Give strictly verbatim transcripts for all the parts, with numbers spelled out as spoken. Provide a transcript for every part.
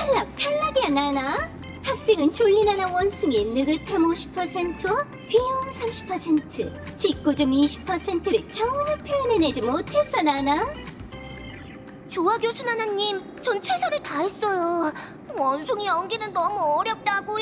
탈락, 탈락이야, 나나. 학생은 졸리나나 원숭이의 느긋함 오십 퍼센트와 귀여움 삼십 퍼센트, 짓궂음 이십 퍼센트를 전혀 표현해내지 못했어, 나나. 조아 교수 나나님, 전 최선을 다했어요. 원숭이 연기는 너무 어렵다고요.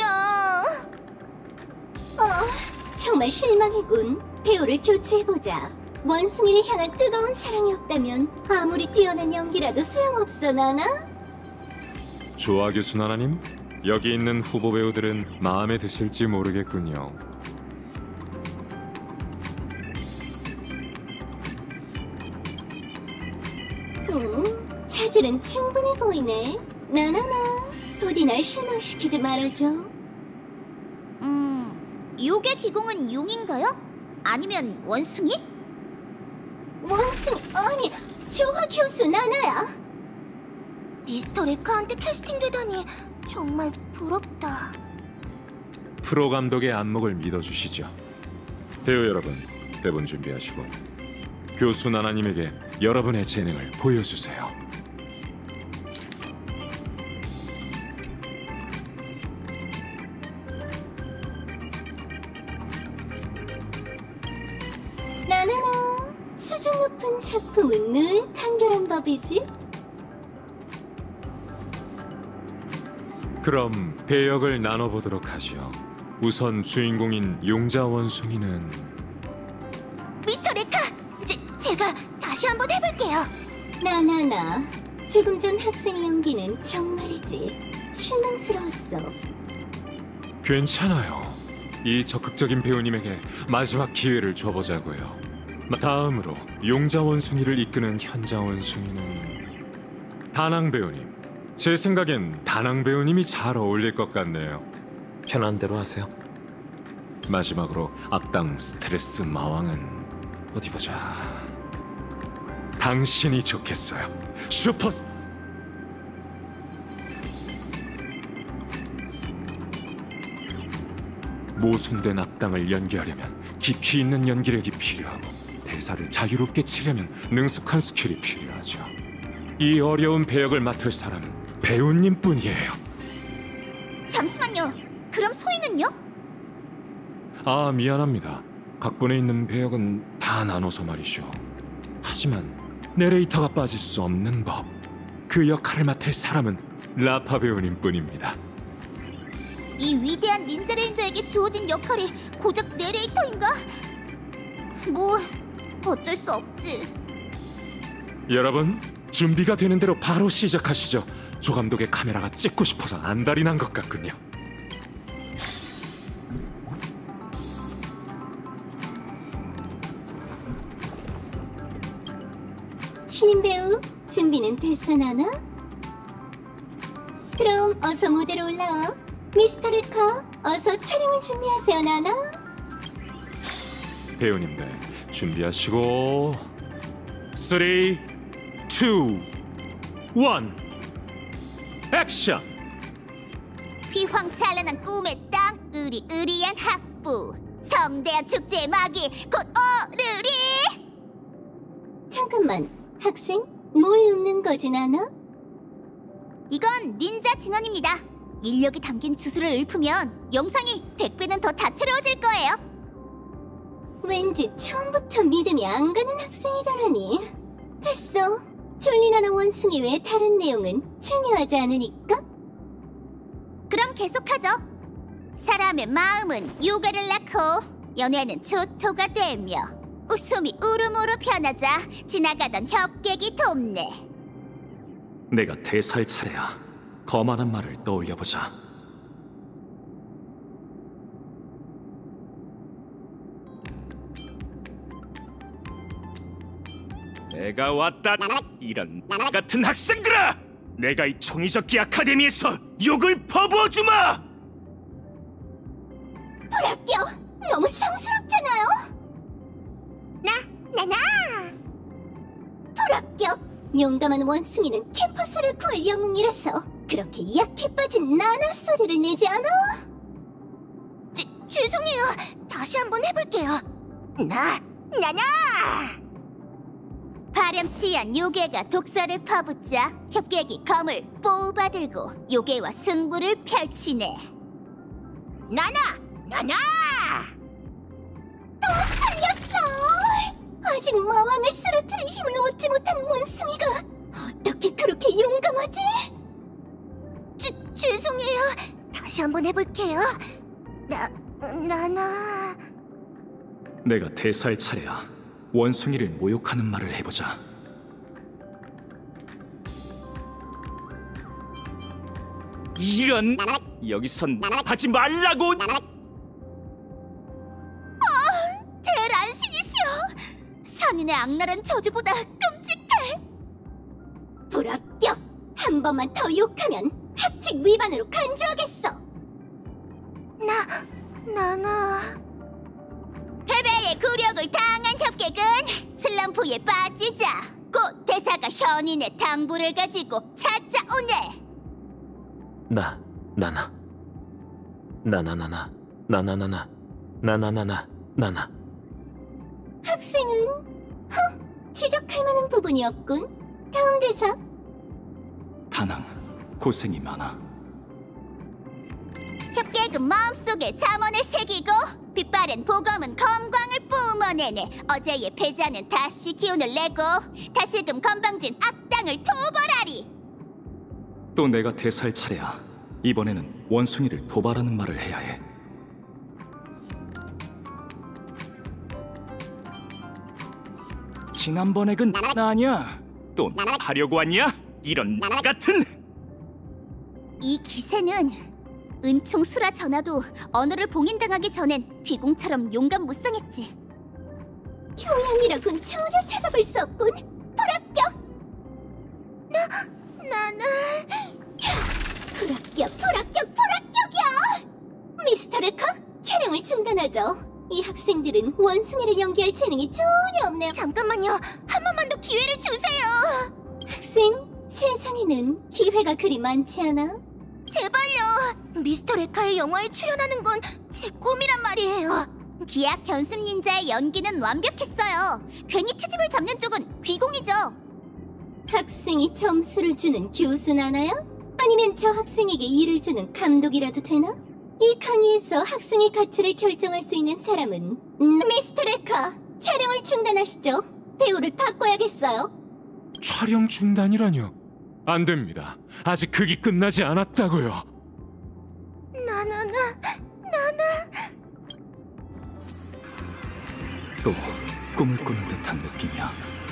어, 정말 실망이군. 배우를 교체해보자. 원숭이를 향한 뜨거운 사랑이 없다면 아무리 뛰어난 연기라도 소용없어, 나나. 조아 교수 나나님, 여기 있는 후보 배우들은 마음에 드실지 모르겠군요. 음, 차질은 충분해 보이네. 나나나, 부디 날 실망시키지 말아줘. 음, 요괴 기공은 용인가요? 아니면 원숭이? 원숭이, 아니, 조화 교수 나나야. 미스터 레카한테 캐스팅되다니 정말 부럽다. 프로 감독의 안목을 믿어주시죠. 배우 여러분, 대본 준비하시고 교수 나나님에게 여러분의 재능을 보여주세요. 나나나, 수준 높은 작품은 늘 간결한 법이지. 그럼 배역을 나눠보도록 하죠. 우선 주인공인 용자 원숭이는 미스터 레카! 제, 제가 다시 한번 해볼게요. 나나나, 조금 전 학생의 연기는 정말이지 실망스러웠어. 괜찮아요. 이 적극적인 배우님에게 마지막 기회를 줘보자고요. 다음으로 용자 원숭이를 이끄는 현자 원숭이는 다낭 배우님. 제 생각엔 다낭 배우님이 잘 어울릴 것 같네요. 편한 대로 하세요. 마지막으로 악당 스트레스 마왕은 어디 보자. 당신이 좋겠어요. 슈퍼. 모순된 악당을 연기하려면 깊이 있는 연기력이 필요하고 대사를 자유롭게 치려면 능숙한 스킬이 필요하죠. 이 어려운 배역을 맡을 사람은 배우님뿐이에요. 잠시만요. 그럼 소희는요? 아, 미안합니다. 각본에 있는 배역은 다 나눠서 말이죠. 하지만 내레이터가 빠질 수 없는 법. 그 역할을 맡을 사람은 라파 배우님뿐입니다. 이 위대한 닌자 레인저에게 주어진 역할이 고작 내레이터인가? 뭐 어쩔 수 없지. 여러분, 준비가 되는 대로 바로 시작하시죠. 조 감독의 카메라가 찍고 싶어서 안달이 난 것 같군요. 신인 배우, 준비는 됐어, 나나? 그럼 어서 무대로 올라와. 미스터 레카, 어서 촬영을 준비하세요, 나나. 배우님들 준비하시고 쓰리, 투, 원 액션! 휘황찬란한 꿈의 땅, 으리으리한 학부, 성대한 축제의 막이 곧 오르리. 잠깐만, 학생, 뭘 읊는 거지, 나나? 이건 닌자 진원입니다. 인력이 담긴 주술을 읊으면 영상이 백 배는 더 다채로워질 거예요. 왠지 처음부터 믿음이 안 가는 학생이더라니. 됐어. 졸리나나 원숭이 외에 다른 내용은 중요하지 않으니까. 그럼 계속하죠. 사람의 마음은 요괴를 낳고 연애는 초토가 되며 웃음이 울음으로 변하자 지나가던 협객이 돕네. 내가 대사할 차례야. 거만한 말을 떠올려보자. 내가 왔다. 이런 같은 학생들아! 내가 이 청이적기 아카데미에서 욕을 퍼부어주마! 불합격! 너무 성스럽잖아요. 나, 나나! 불합격! 용감한 원숭이는 캠퍼스를 구할 영웅이라서 그렇게 약해 빠진 나나 소리를 내지 않아? 죄, 죄송해요. 다시 한번 해볼게요. 나, 나나! 바로 파렴치한 요괴가 독사를 퍼붓자 협객이 검을 뽑아들고 요괴와 승부를 펼치네. 나나! 나나! 살렸어! 아직 마왕을 쓰러뜨릴 힘을 얻지 못한 원숭이가 어떻게 그렇게 용감하지? 죄, 죄송해요. 다시 한번 해볼게요. 나... 나나... 내가 대사할 차례야. 원숭이를 모욕하는 말을 해보자. 이런 여기선 하지 말라고. 대란신이시여! 선인의 악랄한 저주보다 끔찍해! 불합격! 한 번만 더 욕하면 합칙 위반으로 간주하겠어! 나... 나나... 패배의 굴욕을 당한 협객은 슬럼프에 빠지자 곧 대사가 현인의 당부를 가지고 찾아오네. 나, 나나. 나나나나, 나나나나, 나나나나, 나나. 학생은 허! 지적할 만한 부분이었군. 다음 대사. 다낭, 고생이 많아. 협객은 마음속에 잠언을 새기고 빛바랜 보검은 검광을 뿜어내네. 어제의 패자는 다시 기운을 내고 다시금 건방진 악당을 토벌하리. 또 내가 대사할 차례야. 이번에는 원숭이를 도발하는 말을 해야 해. 지난번 액은 나냐? 또 하려고 왔냐? 이런 같은. 이 기세는 은총 수라 전하도 언어를 봉인당하기 전엔 귀공처럼 용감무쌍했지. 교양이라곤 전혀 찾아볼 수 없군. 불합격! 나는... 불합격, 불합격, 불합격이야! 미스터 레카, 촬영을 중단하죠. 이 학생들은 원숭이를 연기할 재능이 전혀 없네요. 잠깐만요. 한 번만 더 기회를 주세요. 학생, 세상에는 기회가 그리 많지 않아? 제발요. 미스터 레카의 영화에 출연하는 건 제 꿈이란 말이에요. 기약 견습 닌자의 연기는 완벽했어요. 괜히 트집을 잡는 쪽은 귀공이죠. 학생이 점수를 주는 교수는 하나요? 아니면 저 학생에게 일을 주는 감독이라도 되나? 이 강의에서 학생의 가치를 결정할 수 있는 사람은 음, 미스터 레카, 촬영을 중단하시죠. 배우를 바꿔야겠어요. 촬영 중단이라뇨? 안 됩니다. 아직 극이 끝나지 않았다고요. 나나나... 나나... 또 꿈을 꾸는 듯한 느낌이야.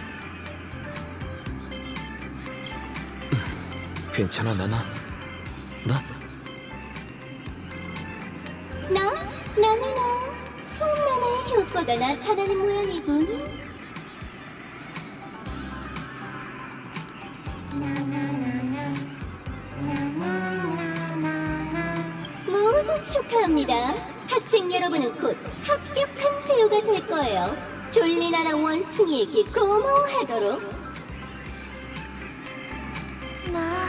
괜찮아, 나나. 나? 나? 나나나. 수업나나의 효과가 나타나는 모양이군. 모두 축하합니다. 학생 여러분은 곧 합격한 배우가 될 거예요. 졸리나라 원숭이에게 고마워하도록. 나...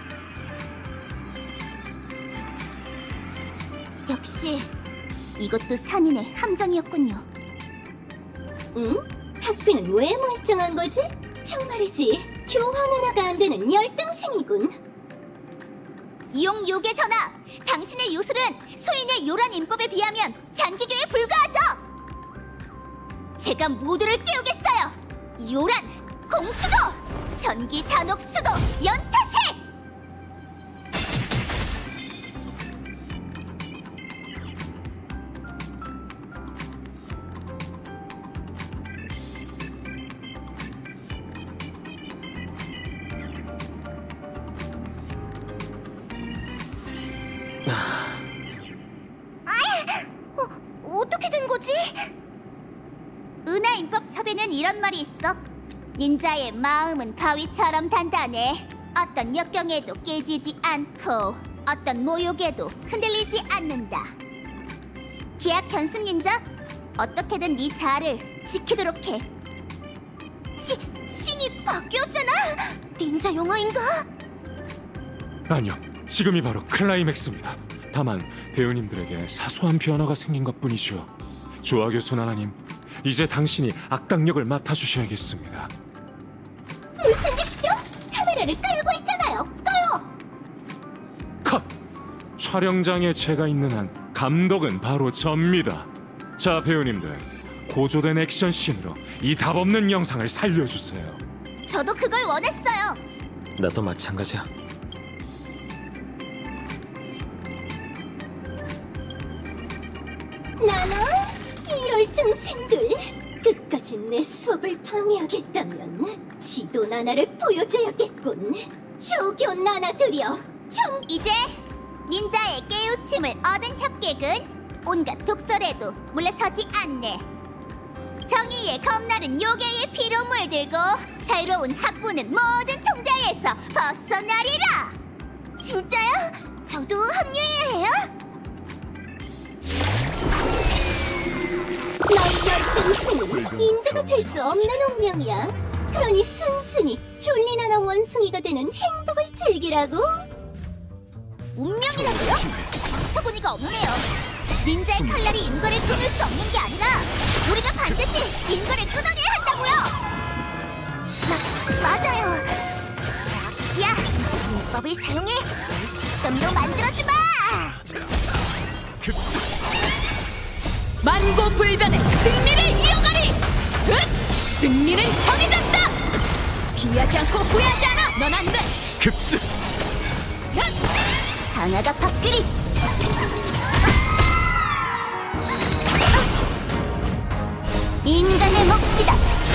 역시 이것도 산인의 함정이었군요. 응? 학생은 왜 멀쩡한 거지? 정말이지, 교환 하나가 안 되는 열등생이군. 용 요괴 전하! 당신의 요술은 소인의 요란 인법에 비하면 잔기교에 불과하죠! 제가 모두를 깨우겠어요! 요란, 공수도! 전기 단옥 수도, 연타세! 어떻게 된 거지? 은하 인법 첩에는 이런 말이 있어. 닌자의 마음은 바위처럼 단단해. 어떤 역경에도 깨지지 않고 어떤 모욕에도 흔들리지 않는다. 기약 견습 닌자, 어떻게든 네 자아를 지키도록 해. 시, 신이 바뀌었잖아. 닌자 영화인가? 아니요, 지금이 바로 클라이맥스입니다. 다만 배우님들에게 사소한 변화가 생긴 것뿐이죠. 조아 교수 나나님, 이제 당신이 악당 역을 맡아주셔야겠습니다. 무슨 짓이죠? 카메라를 끌고 있잖아요. 꺼요. 컷! 촬영장에 제가 있는 한 감독은 바로 접니다. 자, 배우님들, 고조된 액션씬으로 이 답없는 영상을 살려주세요. 저도 그걸 원했어요. 나도 마찬가지야. 나나, 이 열등생들, 끝까지 내 수업을 방해하겠다면 지도 나나를 보여줘야겠군. 조교 나나들이여, 좀 이제 닌자의 깨우침을 얻은 협객은 온갖 독설에도 물러서지 않네. 정의의 검나른 요괴의 피로 물들고 자유로운 학부는 모든 통제에서 벗어나리라. 진짜요? 저도 합류해야 해요? 너희 열등생은 인자가 될 수 없는 운명이야. 그러니 순순히 졸린 하나 원숭이가 되는 행복을 즐기라고. 운명이라고요? 어처구니가 없네요. 닌자의 칼날이 인거를 끊을 수 없는 게 아니라 우리가 반드시 인거를 끊어내야 한다고요. 마, 맞아요. 야, 문법을 사용해 직선으로 만들어주마. 만고불변의 승리를 이어가리! 흑! 승리는 정해졌다! 피하지 않고 후회하지 않아! 넌 안 돼! 급습! 상아가 밥그리. 인간의 몫이다.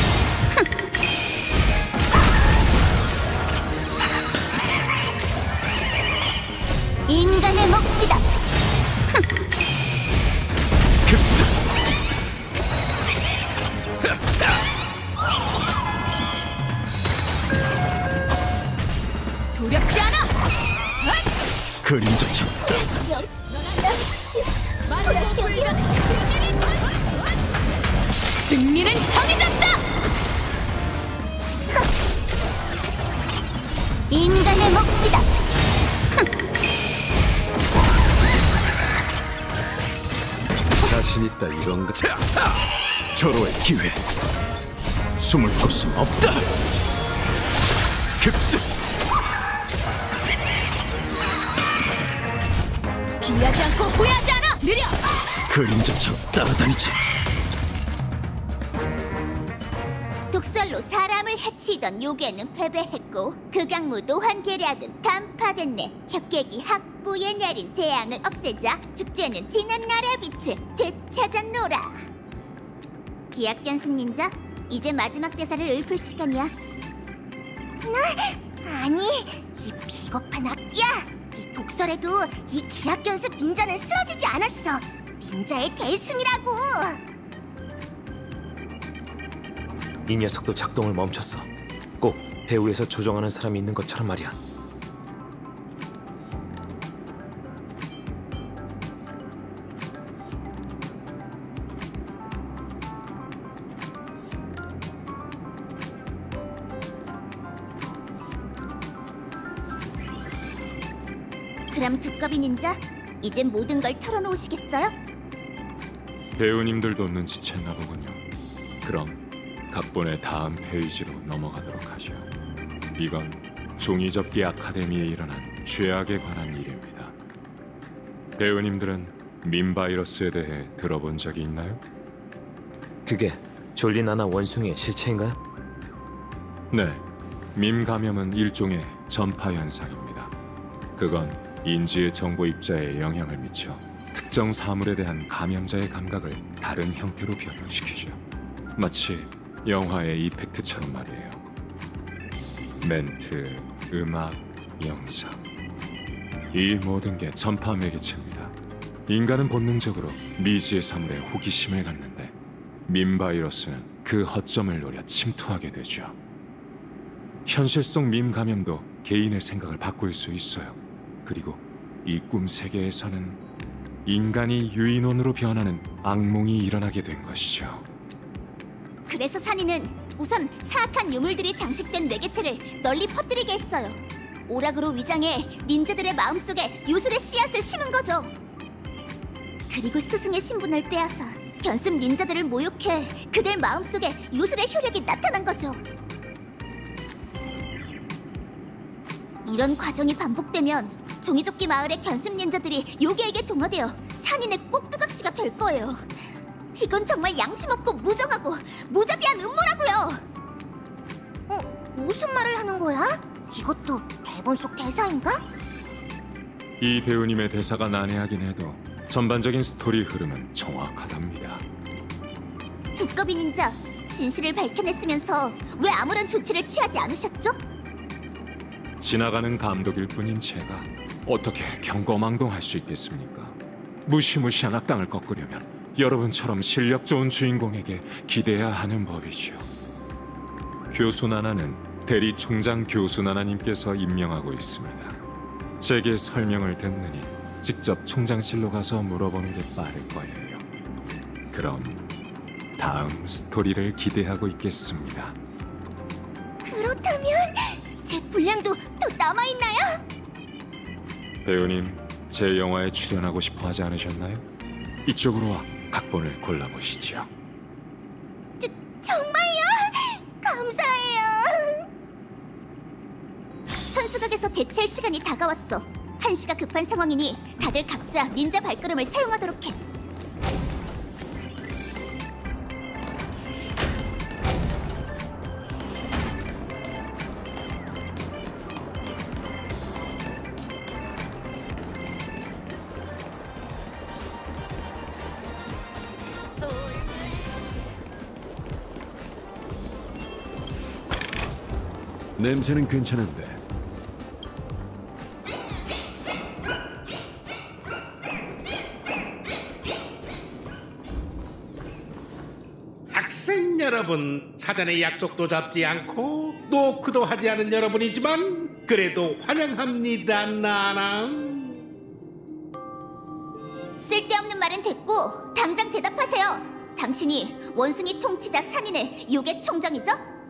인간의 몫이다. 급습! 두렵지 않아! 그림자처럼 만고불변의 승리를 승리는 정해졌다! 인간의 몫이다. 자신 있다 이건가? 절호의 기회. 숨을 곳은 없다. 급습! 피하지 않고 후회하지 않아! 느려! 그림자처럼 따라다니지. 독설로 사람을 해치던 요괴는 패배했고 극악무도 환계략은 간파됐네. 협객이 학부에 내린 재앙을 없애자 축제는 지난 날의 빛을 되찾았노라. 비학견 승린자, 이제 마지막 대사를 읊을 시간이야. 나? 아니, 이 비겁한 악기야. 이 독설에도 이 기하견습 닌자는 쓰러지지 않았어. 닌자의 대승이라고. 이 녀석도 작동을 멈췄어. 꼭 배후에서 조종하는 사람이 있는 것처럼 말이야. 그럼 두꺼비 닌자, 이제 모든 걸 털어놓으시겠어요? 배우님들도 눈치챘나 보군요. 그럼 각본의 다음 페이지로 넘어가도록 하죠. 이건 종이접기 아카데미에 일어난 죄악에 관한 일입니다. 배우님들은 밈 바이러스에 대해 들어본 적이 있나요? 그게 졸린 하나 원숭이의 실체인가요? 네, 밈 감염은 일종의 전파 현상입니다. 그건 인지의 정보 입자에 영향을 미쳐 특정 사물에 대한 감염자의 감각을 다른 형태로 변형시키죠. 마치 영화의 이펙트처럼 말이에요. 멘트, 음악, 영상, 이 모든 게 전파 매개체입니다. 인간은 본능적으로 미지의 사물에 호기심을 갖는데 밈 바이러스는 그 허점을 노려 침투하게 되죠. 현실 속 밈 감염도 개인의 생각을 바꿀 수 있어요. 그리고 이 꿈 세계에서는 인간이 유인원으로 변하는 악몽이 일어나게 된 것이죠. 그래서 산이는 우선 사악한 유물들이 장식된 매개체를 널리 퍼뜨리게 했어요. 오락으로 위장해 닌자들의 마음속에 요술의 씨앗을 심은 거죠. 그리고 스승의 신분을 빼앗아 견습 닌자들을 모욕해 그들 마음속에 요술의 효력이 나타난 거죠. 이런 과정이 반복되면 종이접기 마을의 견습 닌자들이 요괴에게 동화되어 산인의 꼭두각시가 될 거예요. 이건 정말 양심 없고 무정하고 무자비한 음모라고요. 어, 무슨 말을 하는 거야? 이것도 대본 속 대사인가? 이 배우님의 대사가 난해하긴 해도 전반적인 스토리 흐름은 정확하답니다. 두꺼비 닌자, 진실을 밝혀냈으면서 왜 아무런 조치를 취하지 않으셨죠? 지나가는 감독일 뿐인 제가 어떻게 경거망동할 수 있겠습니까? 무시무시한 악당을 꺾으려면 여러분처럼 실력 좋은 주인공에게 기대야 하는 법이죠. 교수 나나는 대리 총장 교수 나나님께서 임명하고 있습니다. 제게 설명을 듣느니 직접 총장실로 가서 물어보는 게 빠를 거예요. 그럼 다음 스토리를 기대하고 있겠습니다. 그렇다면 제 분량도 또 남아있나요? 배우님, 제 영화에 출연하고 싶어 하지 않으셨나요? 이쪽으로 와 각본을 골라보시죠. 저, 정말요? 감사해요. 천수각에서 대체할 시간이 다가왔어. 한시가 급한 상황이니 다들 각자 닌자 발걸음을 사용하도록 해. 냄새는 괜찮은데 학생 여러분, 사전에 약속도 잡지 않고 노크도 하지 않은 여러분이지만 그래도 환영합니다. 나나. 쓸데없는 말은 됐고 당장 대답하세요. 당신이 원숭이 통치자 산인의 요괴 총장이죠?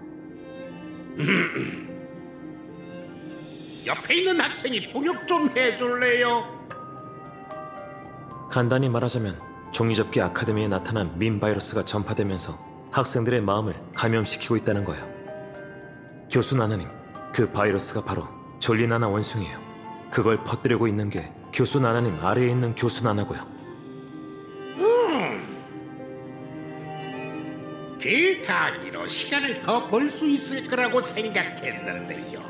옆에 있는 학생이 통역 좀 해줄래요? 간단히 말하자면 종이접기 아카데미에 나타난 민 바이러스가 전파되면서 학생들의 마음을 감염시키고 있다는 거예요. 교수 나나님, 그 바이러스가 바로 졸리 나나 원숭이에요. 그걸 퍼뜨리고 있는 게 교수 나나님 아래에 있는 교수 나나고요. 음. 그 강의로 시간을 더 벌 수 있을 거라고 생각했는데요.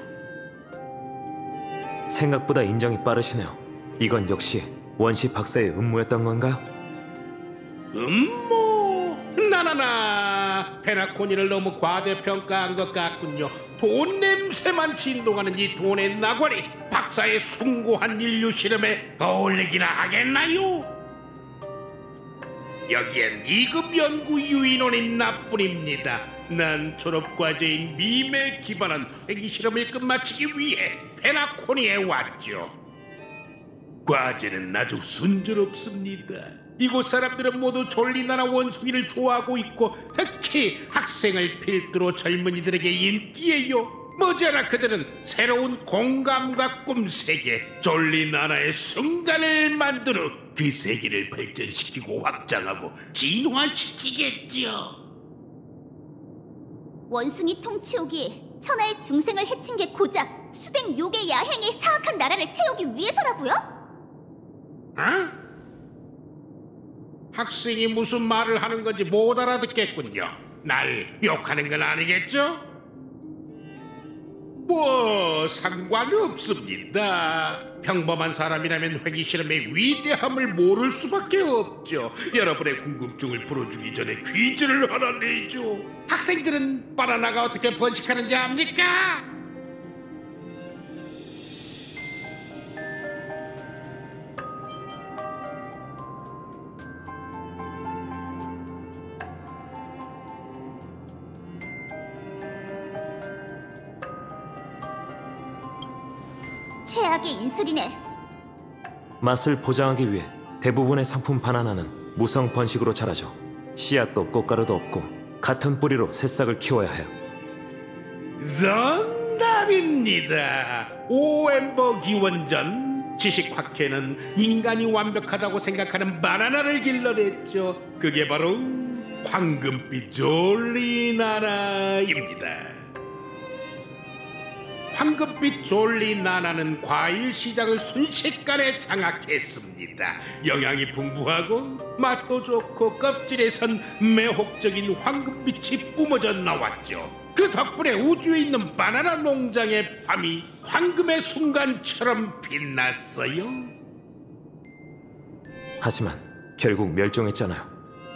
생각보다 인정이 빠르시네요. 이건 역시 원시 박사의 음모였던 건가요? 음모? 나나나, 페나코니를 너무 과대평가한 것 같군요. 돈 냄새만 진동하는 이 돈의 나ጓ리, 박사의 숭고한 인류 실험에 어울리기나 하겠나요? 여기엔 이급 연구 유인원인 나뿐입니다. 난 졸업과제인 밈에 기반한 회기 실험을 끝마치기 위해 페나코니에 왔죠. 과제는 아주 순조롭습니다. 이곳 사람들은 모두 졸리나나 원숭이를 좋아하고 있고 특히 학생을 필두로 젊은이들에게 인기예요. 머지않아 그들은 새로운 공감과 꿈세계 졸리나나의 순간을 만든 후 그 세계를 발전시키고 확장하고 진화시키겠죠. 원숭이 통치옥이 천하의 중생을 해친 게 고작 수백 요괴 야행의 사악한 나라를 세우기 위해서라고요? 어? 학생이 무슨 말을 하는 건지 못 알아듣겠군요. 날 욕하는 건 아니겠죠? 뭐 상관없습니다. 평범한 사람이라면 회기 실험의 위대함을 모를 수밖에 없죠. 여러분의 궁금증을 풀어주기 전에 퀴즈를 하나 내죠. 학생들은 바나나가 어떻게 번식하는지 압니까? 최악의 인술이네. 맛을 보장하기 위해 대부분의 상품 바나나는 무성 번식으로 자라죠. 씨앗도 꽃가루도 없고 같은 뿌리로 새싹을 키워야 해요. 정답입니다. 오엠버 기원전 지식학회는 인간이 완벽하다고 생각하는 바나나를 길러냈죠. 그게 바로 황금빛 졸리나라입니다. 황금빛 졸리 나나는 과일 시장을 순식간에 장악했습니다. 영양이 풍부하고 맛도 좋고 껍질에선 매혹적인 황금빛이 뿜어져 나왔죠. 그 덕분에 우주에 있는 바나나 농장의 밤이 황금의 순간처럼 빛났어요. 하지만 결국 멸종했잖아요.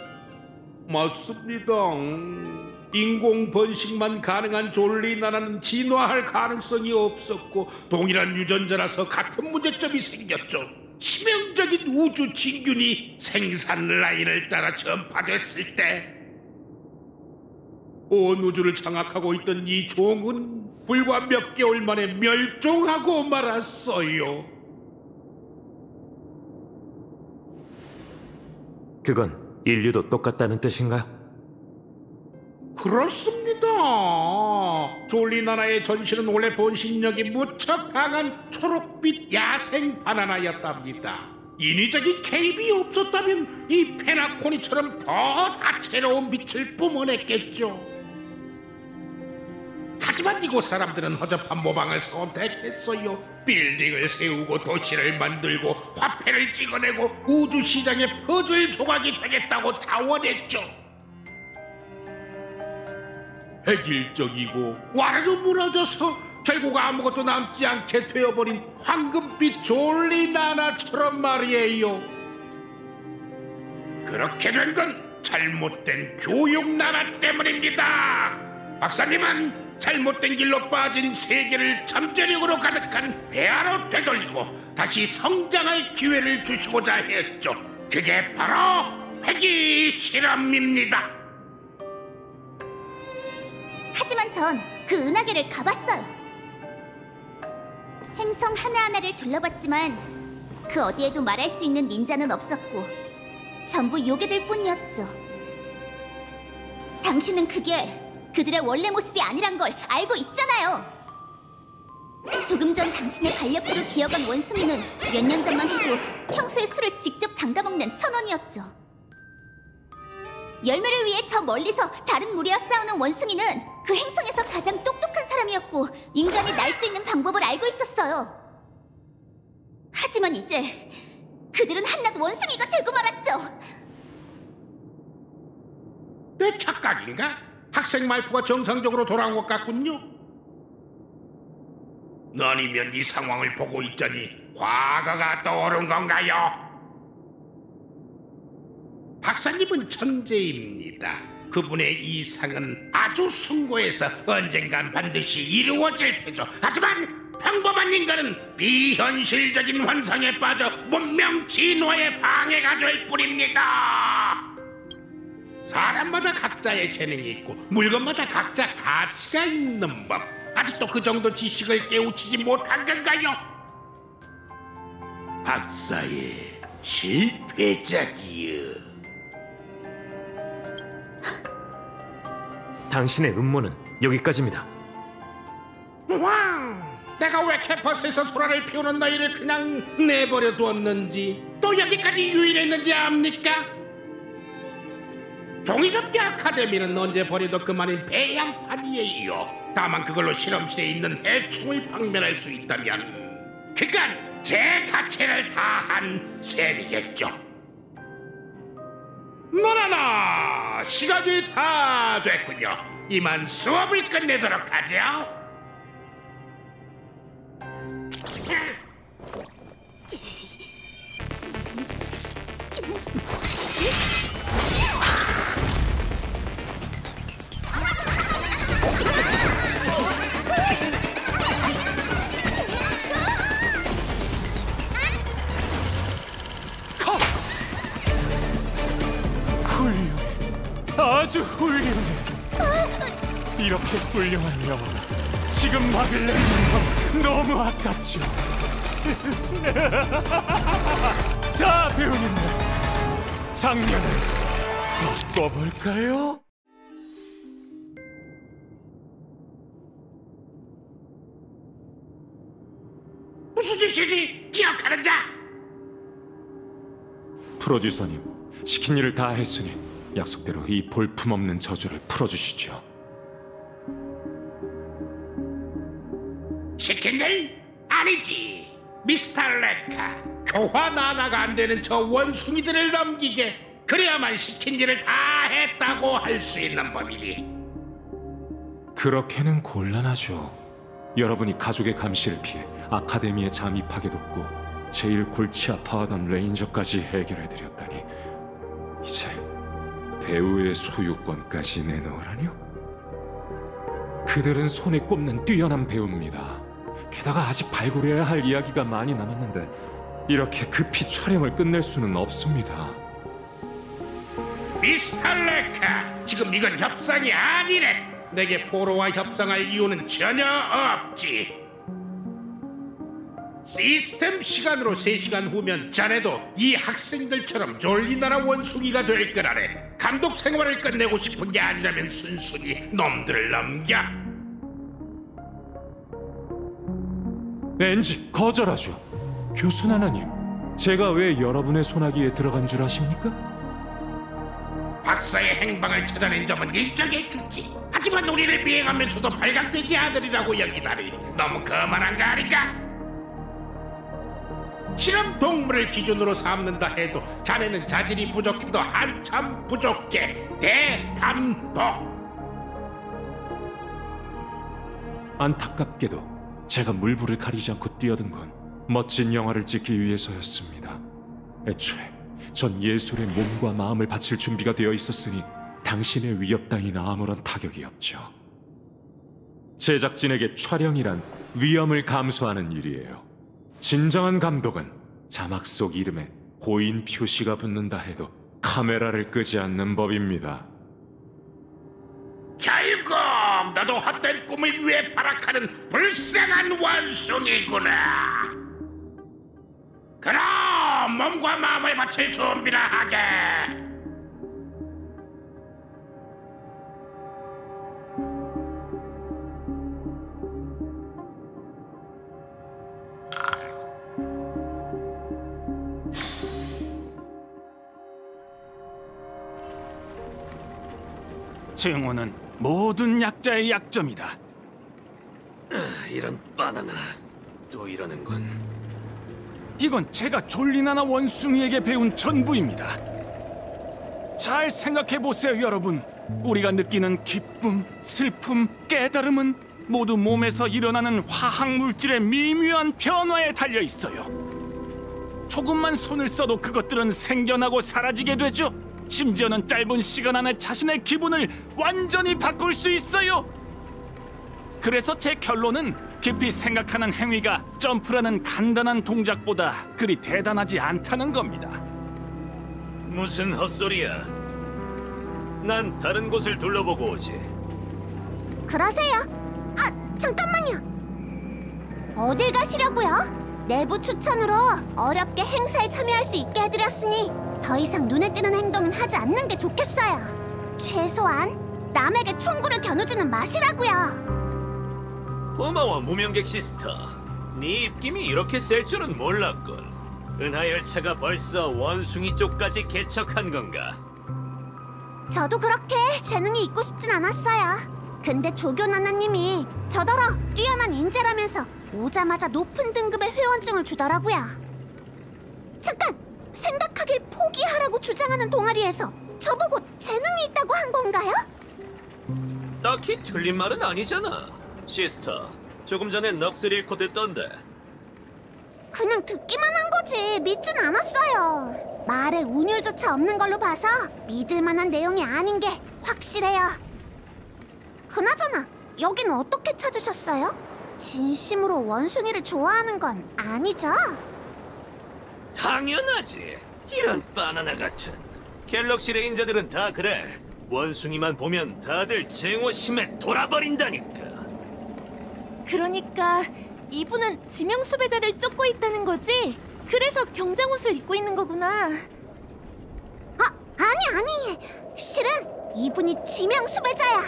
맞습니다. 인공 번식만 가능한 졸리나라는 진화할 가능성이 없었고 동일한 유전자라서 같은 문제점이 생겼죠. 치명적인 우주 진균이 생산 라인을 따라 전파됐을 때 온 우주를 장악하고 있던 이 종은 불과 몇 개월 만에 멸종하고 말았어요. 그건 인류도 똑같다는 뜻인가요? 그렇습니다. 졸리나라의 전신은 원래 본신력이 무척 강한 초록빛 야생 바나나였답니다. 인위적인 개입이 없었다면 이 페나코니처럼 더 다채로운 빛을 뿜어냈겠죠. 하지만 이곳 사람들은 허접한 모방을 선택했어요. 빌딩을 세우고 도시를 만들고 화폐를 찍어내고 우주시장의 퍼즐 조각이 되겠다고 자원했죠. 획일적이고 와르르 무너져서 결국 아무것도 남지 않게 되어버린 황금빛 졸리나나처럼 말이에요. 그렇게 된 건 잘못된 교육나라 때문입니다. 박사님은 잘못된 길로 빠진 세계를 잠재력으로 가득한 폐하로 되돌리고 다시 성장할 기회를 주시고자 했죠. 그게 바로 회귀 실험입니다. 하지만 전 그 은하계를 가봤어요. 행성 하나하나를 둘러봤지만 그 어디에도 말할 수 있는 닌자는 없었고 전부 요괴들 뿐이었죠. 당신은 그게 그들의 원래 모습이 아니란 걸 알고 있잖아요. 조금 전 당신의 반려표로 기어간 원숭이는 몇 년 전만 해도 평소에 술을 직접 담가먹는 선원이었죠. 열매를 위해 저 멀리서 다른 무리와 싸우는 원숭이는 그 행성에서 가장 똑똑한 사람이었고 인간이 날 수 있는 방법을 알고 있었어요. 하지만 이제 그들은 한낱 원숭이가 되고 말았죠. 내 착각인가? 학생 말투가 정상적으로 돌아온 것 같군요. 너니면 이 상황을 보고 있자니 과거가 떠오른 건가요? 박사님은 천재입니다. 그분의 이상은 아주 숭고해서 언젠간 반드시 이루어질 테죠. 하지만 평범한 인간은 비현실적인 환상에 빠져 문명 진화에 방해가 될 뿐입니다. 사람마다 각자의 재능이 있고 물건마다 각자 가치가 있는 법. 아직도 그 정도 지식을 깨우치지 못한 건가요? 박사의 실패작이요. 당신의 음모는 여기까지입니다. 왕! 내가 왜 캠퍼스에서 소라를 피우는 너희를 그냥 내버려 두었는지 또 여기까지 유인했는지 압니까? 종이접기 아카데미는 언제 버려도 그만인 배양판이에요. 다만 그걸로 실험실에 있는 해충을 박멸할 수 있다면 그건 제 가치를 다한 셈이겠죠. 나나나 시간이 다 됐군요. 이만 수업을 끝내도록 하죠. 아주 훌륭해. 이렇게 훌륭한 영혼을 지금 막을 내는 건 너무 아깝죠. 자, 배우님들, 장면을 바꿔볼까요? 무슨 짓이지? 기억하는 자! 프로듀서님, 시킨 일을 다 했으니 약속대로 이 볼품없는 저주를 풀어주시죠. 시킨 일? 아니지. 미스터 레카, 교환 하나가 안 되는 저 원숭이들을 넘기게, 그래야만 시킨 일을 다 했다고 할 수 있는 법이니. 그렇게는 곤란하죠. 여러분이 가족의 감시를 피해 아카데미에 잠입하게 됐고 제일 골치 아파하던 레인저까지 해결해드렸다니, 이제 배우의 소유권까지 내놓으라뇨? 그들은 손에 꼽는 뛰어난 배우입니다. 게다가 아직 발굴해야 할 이야기가 많이 남았는데 이렇게 급히 촬영을 끝낼 수는 없습니다. 미스터 레카, 지금 이건 협상이 아니래. 내게 포로와 협상할 이유는 전혀 없지. 시스템 시간으로 세 시간 후면 자네도 이 학생들처럼 졸리나라 원숭이가 될 거라네. 감독 생활을 끝내고 싶은 게 아니라면 순순히 놈들을 넘겨. 엔지, 거절하죠. 교수 나나님, 제가 왜 여러분의 소나기에 들어간 줄 아십니까? 박사의 행방을 찾아낸 점은 인정해주지. 하지만 우리를 미행하면서도 발각되지 않으리라고 여기다니 너무 거만한 거 아닌가? 실험 동물을 기준으로 삼는다 해도 자네는 자질이 부족해도 한참 부족해. 대감독. 안타깝게도 제가 물불을 가리지 않고 뛰어든 건 멋진 영화를 찍기 위해서였습니다. 애초에 전 예술에 몸과 마음을 바칠 준비가 되어 있었으니 당신의 위협 따위는 아무런 타격이 없죠. 제작진에게 촬영이란 위험을 감수하는 일이에요. 진정한 감독은 자막 속 이름에 고인 표시가 붙는다 해도 카메라를 끄지 않는 법입니다. 결국 너도 헛된 꿈을 위해 발악하는 불쌍한 원숭이구나. 그럼 몸과 마음을 바칠 준비나 하게. 증오는 모든 약자의 약점이다. 이런 바나나 또 이러는군. 이건 제가 졸리나나 원숭이에게 배운 전부입니다. 잘 생각해보세요, 여러분. 우리가 느끼는 기쁨, 슬픔, 깨달음은 모두 몸에서 일어나는 화학물질의 미묘한 변화에 달려있어요. 조금만 손을 써도 그것들은 생겨나고 사라지게 되죠. 심지어는 짧은 시간 안에 자신의 기분을 완전히 바꿀 수 있어요. 그래서 제 결론은 깊이 생각하는 행위가 점프라는 간단한 동작보다 그리 대단하지 않다는 겁니다. 무슨 헛소리야. 난 다른 곳을 둘러보고 오지. 그러세요. 아, 잠깐만요. 어딜 가시려고요? 내부 추천으로 어렵게 행사에 참여할 수 있게 해드렸으니 더 이상 눈에 띄는 행동은 하지 않는 게 좋겠어요. 최소한 남에게 총구를 겨누지는 마시라고요. 고마워, 무명객 시스터. 네 입김이 이렇게 셀 줄은 몰랐군. 은하열차가 벌써 원숭이 쪽까지 개척한 건가? 저도 그렇게 재능이 있고 싶진 않았어요. 근데 조교나나님이 저더러 뛰어난 인재라면서 오자마자 높은 등급의 회원증을 주더라고요. 잠깐! 생각하길 포기하라고 주장하는 동아리에서 저보고 재능이 있다고 한 건가요? 딱히 틀린 말은 아니잖아. 시스터, 조금 전에 넋을 잃고 듣던데. 그냥 듣기만 한 거지 믿진 않았어요. 말에 운율조차 없는 걸로 봐서 믿을 만한 내용이 아닌 게 확실해요. 그나저나 여긴 어떻게 찾으셨어요? 진심으로 원숭이를 좋아하는 건 아니죠? 당연하지. 이런 바나나 같은. 갤럭시 레인저들은 다 그래. 원숭이만 보면 다들 쟁호심에 돌아버린다니까. 그러니까 이분은 지명 수배자를 쫓고 있다는 거지? 그래서 경장옷을 입고 있는 거구나. 아, 아니 아니. 실은 이분이 지명 수배자야.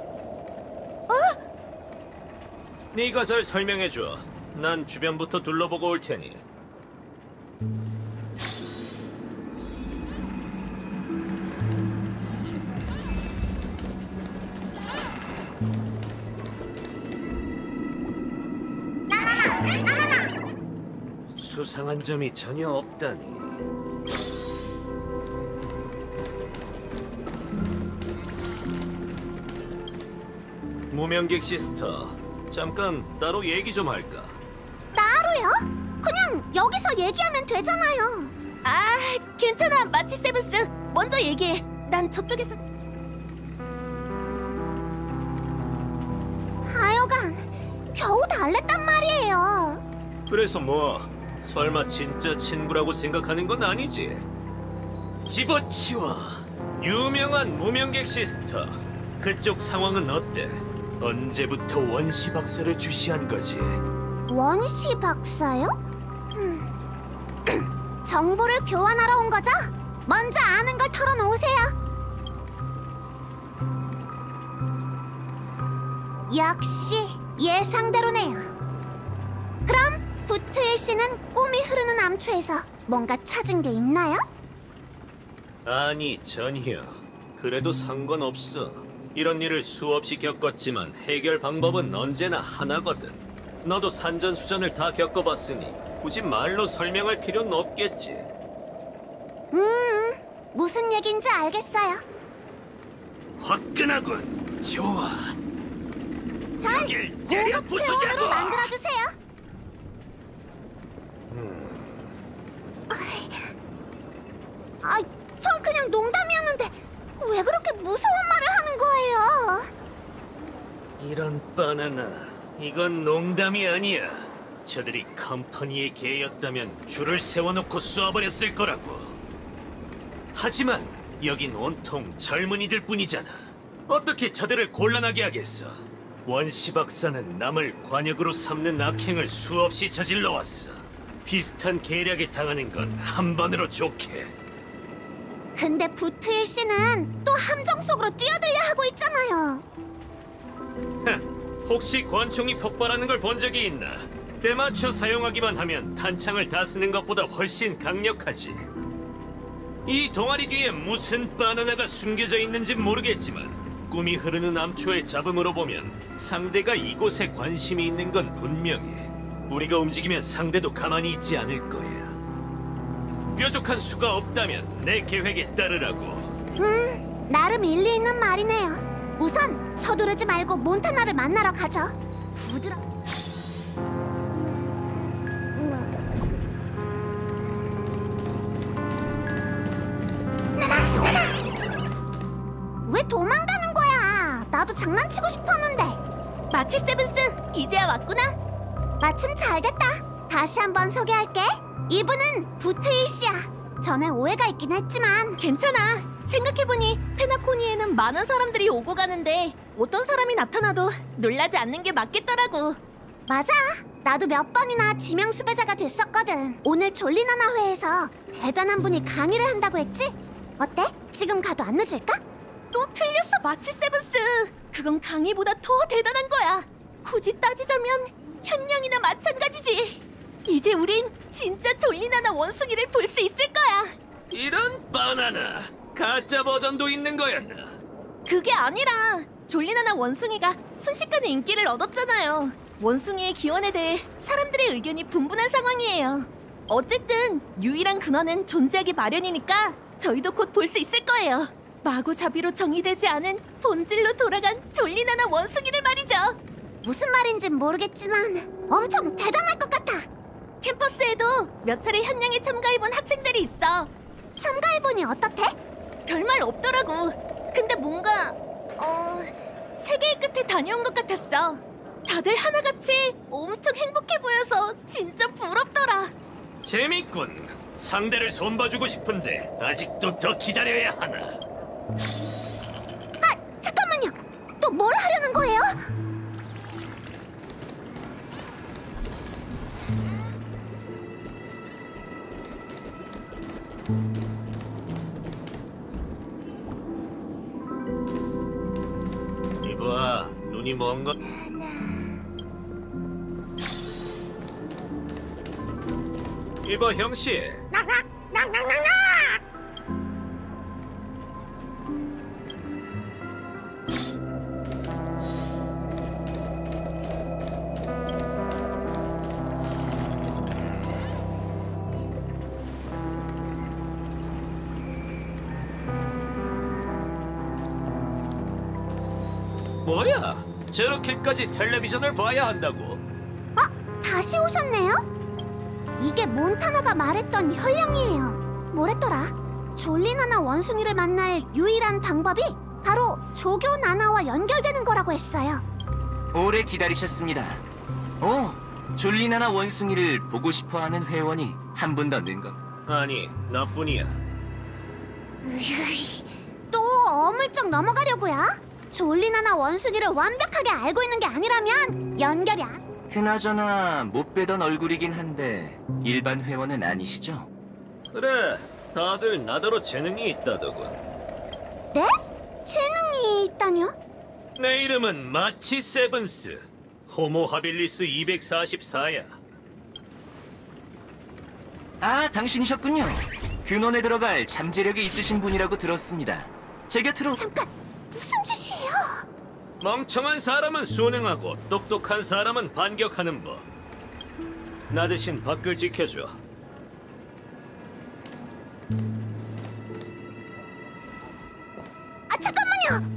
어? 네가 잘 설명해줘. 난 주변부터 둘러보고 올 테니. 수상한 점이 전혀 없다니. 무명객 시스터, 잠깐 따로 얘기 좀 할까? 따로요? 그냥 여기서 얘기하면 되잖아요. 아, 괜찮아, 마치 세븐스. 먼저 얘기해. 난 저쪽에서. 하여간 겨우 달랬단 말이에요. 그래서 뭐, 설마 진짜 친구라고 생각하는 건 아니지? 집어치워. 유명한 무명객 시스터, 그쪽 상황은 어때? 언제부터 원시 박사를 주시한 거지? 원시 박사요? 음. 정보를 교환하러 온 거죠? 먼저 아는 걸 털어놓으세요. 역시 예상대로네요. 그럼 부트일 씨는 꿈이 흐르는 암초에서 뭔가 찾은 게 있나요? 아니, 전혀. 그래도 상관없어. 이런 일을 수없이 겪었지만 해결 방법은 언제나 하나거든. 너도 산전수전을 다 겪어봤으니 굳이 말로 설명할 필요는 없겠지. 음, 무슨 얘긴지 알겠어요. 화끈하군. 좋아. 잘 여길 때려 고급 회원으로 부수자고. 만들어주세요. 아, 전 그냥 농담이었는데 왜 그렇게 무서운 말을 하는 거예요? 이런 바나나, 이건 농담이 아니야. 저들이 컴퍼니의 개였다면 줄을 세워놓고 쏘아버렸을 거라고. 하지만 여긴 온통 젊은이들 뿐이잖아. 어떻게 저들을 곤란하게 하겠어? 원시 박사는 남을 관역으로 삼는 악행을 수없이 저질러왔어. 비슷한 계략에 당하는 건 한 번으로 좋게. 근데 부트일 씨는 또 함정 속으로 뛰어들려 하고 있잖아요. 혹시 권총이 폭발하는 걸 본 적이 있나? 때맞춰 사용하기만 하면 탄창을 다 쓰는 것보다 훨씬 강력하지. 이 동아리 뒤에 무슨 바나나가 숨겨져 있는지 모르겠지만 꿈이 흐르는 암초의 잡음으로 보면 상대가 이곳에 관심이 있는 건 분명해. 우리가 움직이면 상대도 가만히 있지 않을 거야. 뾰족한 수가 없다면 내 계획에 따르라고. 음, 나름 일리 있는 말이네요. 우선 서두르지 말고 몬타나를 만나러 가죠. 부드러. 나나, 나나. 왜 도망가는 거야? 나도 장난치고 싶었는데. 마치 세븐스, 이제야 왔구나. 마침 잘 됐다. 다시 한번 소개할게. 이분은 부트일 씨야. 전에 오해가 있긴 했지만 괜찮아. 생각해보니 페나코니에는 많은 사람들이 오고 가는데 어떤 사람이 나타나도 놀라지 않는 게 맞겠더라고. 맞아. 나도 몇 번이나 지명 수배자가 됐었거든. 오늘 졸리나나 회에서 대단한 분이 강의를 한다고 했지? 어때? 지금 가도 안 늦을까? 또 틀렸어, 마치 세븐스. 그건 강의보다 더 대단한 거야. 굳이 따지자면 현냥이나 마찬가지지. 이제 우린 진짜 졸리나나 원숭이를 볼 수 있을 거야. 이런 바나나, 가짜 버전도 있는 거였나? 그게 아니라 졸리나나 원숭이가 순식간에 인기를 얻었잖아요. 원숭이의 기원에 대해 사람들의 의견이 분분한 상황이에요. 어쨌든 유일한 근원은 존재하기 마련이니까 저희도 곧 볼 수 있을 거예요. 마구잡이로 정의되지 않은 본질로 돌아간 졸리나나 원숭이를 말이죠. 무슨 말인진 모르겠지만 엄청 대단할 것 같아. 캠퍼스에도 몇 차례 현냥에 참가해본 학생들이 있어. 참가해보니 어떻대? 별말 없더라고. 근데 뭔가 어... 세계의 끝에 다녀온 것 같았어. 다들 하나같이 엄청 행복해 보여서 진짜 부럽더라. 재밌군. 상대를 손봐주고 싶은데 아직도 더 기다려야 하나? 아, 잠깐만요. 또 뭘 하려는 거예요? 이봐, 눈이 뭔가? 이봐, 형씨. 뭐야? 저렇게까지 텔레비전을 봐야 한다고? 다시 오셨네요? 이게 몬타나가 말했던 혈령이에요. 뭐랬더라? 졸리나나 원숭이를 만날 유일한 방법이 바로 조교 나나와 연결되는 거라고 했어요. 오래 기다리셨습니다. 오, 졸리나나 원숭이를 보고 싶어하는 회원이 한 분 더 는 것. 아니, 나뿐이야. 으이, 또 어물쩍 넘어가려고요? 졸리나나 원숭이를 완벽하게 알고 있는 게 아니라면 연결이 안... 그나저나 못 뵈던 얼굴이긴 한데 일반 회원은 아니시죠? 그래, 다들 나더러 재능이 있다더군. 네? 재능이 있다뇨? 내 이름은 마치 세븐스. 호모 하빌리스 이백사십사야. 아, 당신이셨군요. 근원에 들어갈 잠재력이 있으신 분이라고 들었습니다. 제 곁으로... 잠깐, 무슨 짓이에요? 멍청한 사람은 순응하고 똑똑한 사람은 반격하는 법. 나 대신 밖을 지켜줘. 아, 잠깐만요!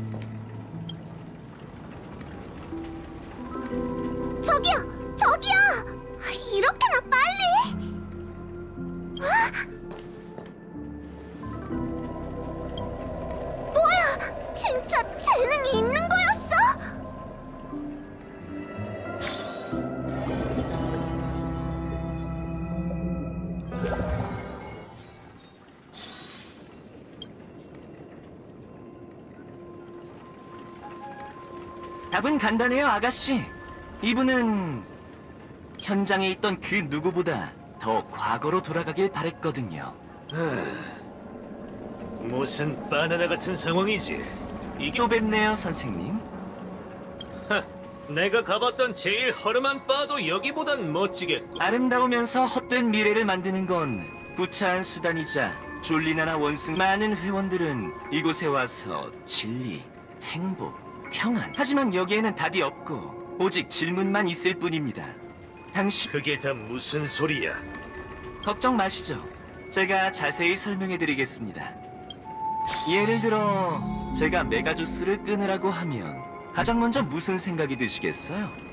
저기요! 저기요! 아, 이렇게나 빨리! 아! 뭐야! 진짜 재능이 있는 거였어? 답은 간단해요, 아가씨. 이분은 현장에 있던 그 누구보다 더 과거로 돌아가길 바랬거든요. 무슨 바나나 같은 상황이지? 이게 또 뵙네요, 선생님. 하, 내가 가봤던 제일 허름한 바도 여기보단 멋지겠고. 아름다우면서 헛된 미래를 만드는 건 구차한 수단이자 졸리나나 원숭이. 많은 회원들은 이곳에 와서 진리, 행복, 평안. 하지만 여기에는 답이 없고 오직 질문만 있을 뿐입니다. 당신... 그게 다 무슨 소리야? 걱정 마시죠. 제가 자세히 설명해드리겠습니다. 예를 들어 제가 메가주스를 끊으라고 하면 가장 먼저 무슨 생각이 드시겠어요?